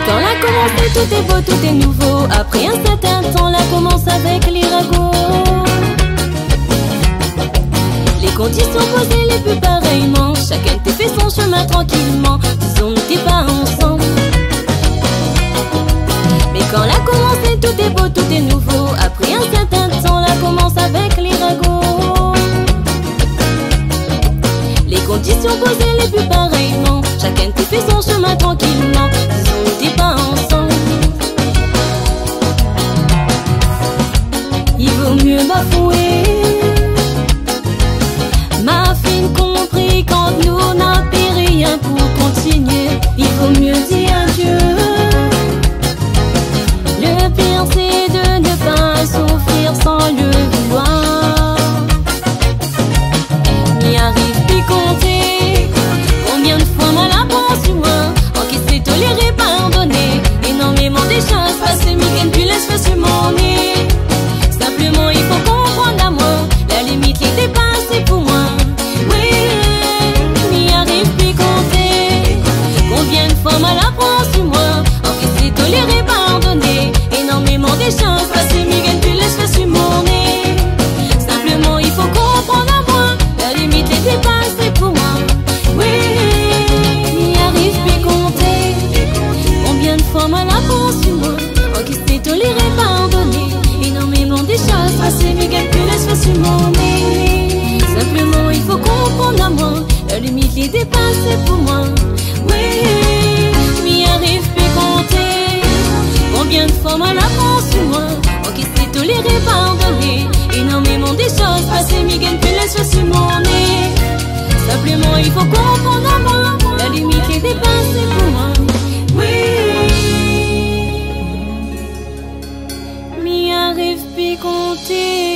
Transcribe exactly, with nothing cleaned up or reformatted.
Quand la commencé, tout est beau, tout est nouveau. Après un certain temps, la commence avec les ragots. Les conditions posées les plus pareillement. Chacun t'ait fait son chemin tranquillement. Disons, n'était pas ensemble. Mais quand la commencé, tout est beau, tout est nouveau. Après un certain temps, la commence avec les ragots. Les conditions posées les plus pareillement. Chacun t'ait fait son chemin tranquillement. Disons, n'était pas ensemble. Il vaut mieux bafouer. Ma fille compris quand nous n'a plus rien pour continuer. Il vaut mieux dire adieu. Le pire c'est de ne pas souffrir sans le vouloir. N'y arrive plus compter combien de fois mal apprend sur moi. Encaisser, tolérer, pardonner. Énormément des choses passées, mais puis laisse faire sur mon nez. Simplement il faut comprendre à moi. La limite est dépassée pour moi. Oui, n'y arrive plus compter combien de fois mal apprend sur moi. Encaisser, tolérer, pardonner. Énormément des choses passées, mais puis laisse faire sur mon nez. Simplement il faut comprendre à moi. La limite est dépassée pour moi. Oui, n'y arrive plus compter combien de fois mal apprend sur moi. Encaisser, tolérer, pardonner. Énormément des choses passées, mais puis laisse faire sur mon nez. Simplement il faut comprendre à moi. La limite est dépassée pour moi. Oui, m'y arrive plus compter combien de fois mal apprend sur moi. Encaisser, tolérer, pardonner. Énormément des choses passées, mais puis laisse faire sur mon nez. Simplement il faut comprendre à moi. La limite est dépassée pour moi. Oui, m'y arrive plus compter